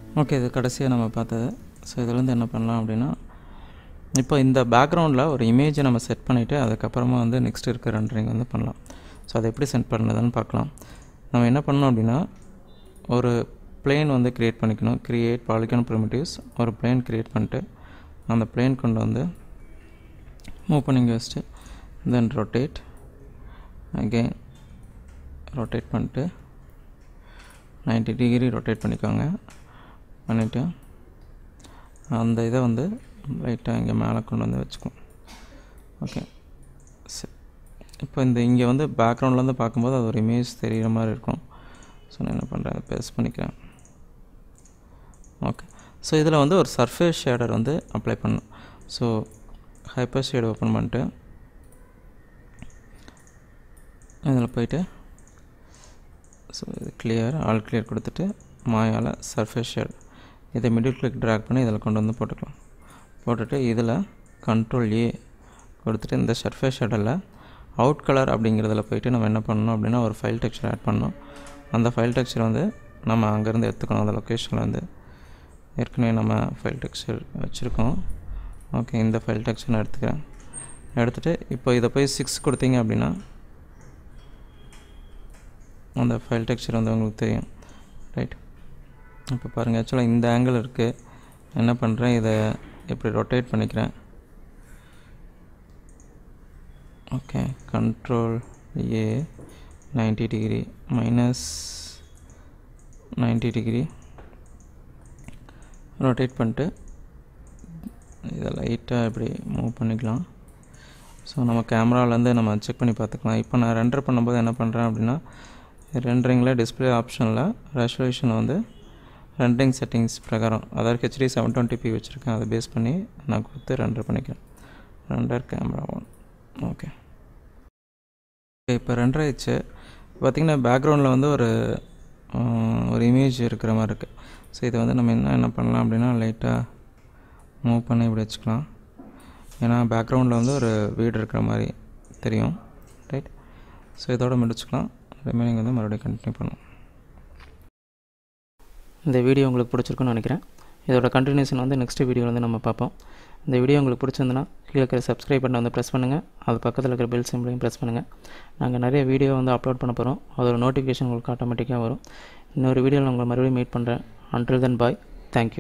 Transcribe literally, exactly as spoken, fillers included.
Okay, இது கடைசியாக நம்ம பார்த்தது. ஸோ இதுலேருந்து என்ன பண்ணலாம் அப்படின்னா, இப்போ இந்த பேக்ரவுண்டில் ஒரு இமேஜை நம்ம செட் பண்ணிவிட்டு அதுக்கப்புறமா வந்து நெக்ஸ்ட் இருக்க ரெண்டரிங் வந்து பண்ணலாம். ஸோ அதை எப்படி செட் பண்ணுறதுன்னு பார்க்கலாம். நம்ம என்ன பண்ணணும் அப்படின்னா, ஒரு பிளேன் வந்து க்ரியேட் பண்ணிக்கணும். க்ரியேட் பாலிகான் ப்ரிமிட்டிவ்ஸ், ஒரு பிளேன் க்ரியேட் பண்ணிட்டு அந்த பிளேன் கொண்டு வந்து மூவ் பண்ணி வச்சுட்டு தென் ரொட்டேட் அகெயின் ரொட்டேட் பண்ணிட்டு நைன்ட்டி டிகிரி ரொட்டேட் பண்ணிக்கோங்க. பண்ணிவிட்டு அந்த இதை வந்து லைட்டாக இங்கே மேலே கொண்டு வந்து வச்சுக்கோம். ஓகே, சரி. இப்போ இந்த இங்கே வந்து பேக்ரவுண்ட்லேருந்து பார்க்கும்போது அது ஒரு இமேஜ் தெரிகிற மாதிரி இருக்கும். ஸோ நான் என்ன பண்ணுறேன், அதை பேஸ்ட் பண்ணிக்கிறேன். ஓகே, ஸோ இதில் வந்து ஒரு சர்ஃபேஸ் ஷேடர் வந்து அப்ளை பண்ணணும். ஸோ ஹைப்பர் ஷேட் ஓப்பன் பண்ணிட்டு இதில் போய்ட்டு ஸோ இது கிளியர் ஆல் கிளியர் கொடுத்துட்டு மாயால் சர்ஃபேஸ் ஷேட் இதை மிடில் கிளிக் ட்ராக் பண்ணி இதில் கொண்டு வந்து போட்டுக்கலாம். போட்டுட்டு இதில் கண்ட்ரோல் ஏ கொடுத்துட்டு இந்த சர்ஃபேஸ் ஷேடில் அவுட் கலர் அப்படிங்கிறதுல போய்ட்டு நம்ம என்ன பண்ணணும் அப்படின்னா ஒரு ஃபைல் டெக்ஸ்சர் ஆட் பண்ணணும். அந்த ஃபைல் டெக்ஸ்சர் வந்து நம்ம அங்கேருந்து எடுத்துக்கணும். அந்த லொக்கேஷனில் வந்து ஏற்கனவே நம்ம ஃபைல் டெக்ஸ்சர் வச்சுருக்கோம். ஓகே, இந்த ஃபைல் டெக்ஸ்சர் நான் எடுத்துக்கிறேன். எடுத்துகிட்டு இப்போ இதை போய் சிக்ஸ் கொடுத்தீங்க அப்படின்னா அந்த ஃபைல் டெக்ஸ்சர் வந்து உங்களுக்கு தெரியும். ரைட், இப்போ பாருங்கள், ஆக்சுவலாக இந்த ஆங்கிள் இருக்குது. என்ன பண்ணுறேன், இதை இப்படி ரொட்டேட் பண்ணிக்கிறேன். Okay, control A ninety degree minus ninety degree rotate பண்ணிட்டு இதை லைட்டாக இப்படி மூவ் பண்ணிக்கலாம். ஸோ நம்ம கேமராவிலேருந்து நம்ம செக் பண்ணி பார்த்துக்கலாம். இப்போ நான் ரெண்டர் பண்ணும்போது என்ன பண்ணுறேன் அப்படின்னா, ரெண்டரிங்கில் டிஸ்பிளே ஆப்ஷனில் ரெசல்யூஷன் வந்து ரெண்டரிங் செட்டிங்ஸ் பிரகாரம், அதாவது ஹெச்டி செவன் டுவெண்ட்டி பி வச்சுருக்கேன். அதை பேஸ் பண்ணி நான் கொடுத்து ரெண்டர் பண்ணிக்கிறேன். Render camera one. ஓகே, இப்போ ரெண்டர் ஆயிடுச்சு. பார்த்திங்கன்னா பேக்ரவுண்டில் வந்து ஒரு ஒரு இமேஜ் இருக்கிற மாதிரி இருக்குது. ஸோ இதை வந்து நம்ம என்ன என்ன பண்ணலாம் அப்படின்னா லைட்டாக மூவ் பண்ணி இப்படி வச்சுக்கலாம். ஏன்னா பேக்ரவுண்டில் வந்து ஒரு வீடு இருக்கிற மாதிரி தெரியும். ரைட், ஸோ இதோட முடிச்சுக்கலாம். ரிமைனிங் வந்து மறுபடியும் கண்டினியூ பண்ணுவோம். இந்த வீடியோ உங்களுக்கு பிடிச்சிருக்குன்னு நினைக்கிறேன். இதோட கண்டினியூஷன் வந்து நெக்ஸ்ட் வீடியோவில் வந்து நம்ம பார்ப்போம். இந்த வீடியோ உங்களுக்கு பிடிச்சிருந்துன்னா கீழே இருக்கிற சப்ஸ்கிரைப் பட்டனை வந்து ப்ரெஸ் பண்ணுங்கள். அது பக்கத்தில் இருக்கிற பெல் சிம்பிளையும் ப்ரெஸ் பண்ணுங்கள். நாங்கள் நிறைய வீடியோ வந்து அப்லோட் பண்ண போகிறோம். அதோட நோட்டிஃபிகேஷன் உங்களுக்கு ஆட்டோமேட்டிக்காக வரும். இன்னொரு வீடியோவில் உங்களை மறுபடியும் மீட் பண்ணுறேன். Until then bye, thank you.